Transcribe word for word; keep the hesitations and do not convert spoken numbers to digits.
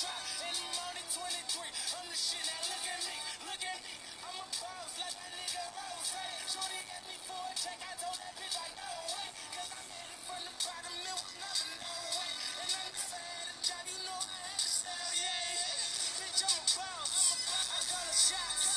drop. And I'm only twenty-three. I'm the shit, now look at me. Look at me. I'm a boss like my nigga Rose. Shorty asked me for a check. I told that bitch like, no way. Cause I made it from the bottom. It was never no way. And I never had a job. You know I had to sell, yeah. Bitch, I'm a boss. I call a shot.